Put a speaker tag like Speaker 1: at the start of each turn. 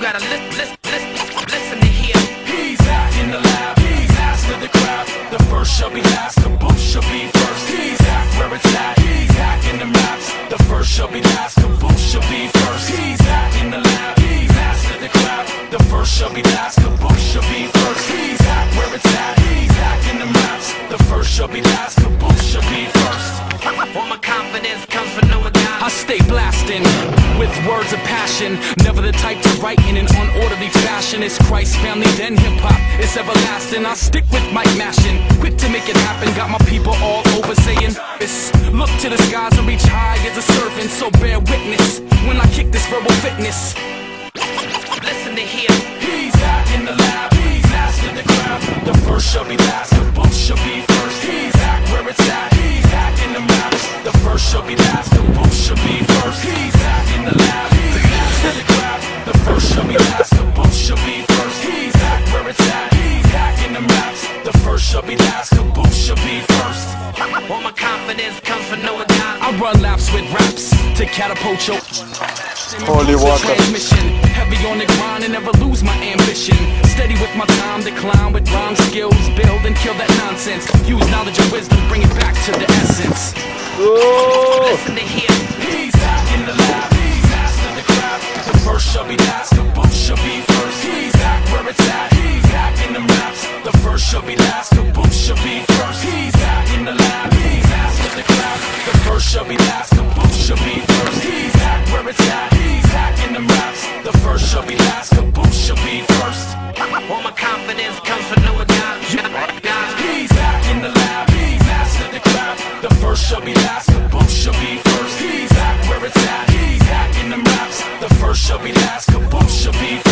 Speaker 1: gotta listen to hear.
Speaker 2: He's back in the lab, he's master the craft. The first shall be last, the book shall be first. He's back where it's at, he's back in the raps. The first shall be last, the book shall be first. He's back in the lab, he's master the craft. The first shall be last, the book shall be first. He's back where it's at, he's back in the raps. The first shall be last, the book shall be first.
Speaker 1: All my confidence comes from knowing God.
Speaker 3: I stay blasting with words of passion, never the type to write in an unorderly fashion. It's Christ family, then hip-hop, it's everlasting. I stick with mic mashing, quick to make it happen. Got my people all over saying this. Look to the skies and reach high as a servant, so bear witness when I kick this verbal fitness.
Speaker 1: Listen to hear.
Speaker 2: He's back in the lab, he's master the craft. The first shall be last, the book shall be first. He's back where it's at, he's back in the raps. The first shall be last, the book shall be first. He's back in the lab, he's master the craft. The first shall be last, the book shall be first. He's back where it's at, he's back in the raps. The first shall be last, the book shall be first.
Speaker 1: All my confidence comes from knowing God.
Speaker 3: I run laps with raps to catapult your
Speaker 4: Holy water.
Speaker 3: transmission. Heavy on the grind and never lose my ambition. Steady with my time, decline with rhyme skills. Build and kill that nonsense. Use knowledge and wisdom, bring it back to the essence.
Speaker 1: Listen to hear.
Speaker 2: He's back in the lab, he's master the craft. The first shall be last, the book shall be first. He's back where it's at, he's back in the raps. The first shall be last, the book shall be first. He's back in the lab, he's master the craft. The first shall be last, the book shall be first. He's back where it's at, he's back in the raps. The first shall be last, the book shall be first.
Speaker 1: All my confidence comes from knowing God.
Speaker 2: He's back in the lab, he's master the craft. The first shall be last, the book shall be first. He's back where it's at, he's back in the raps. The first shall be last, the book shall be first.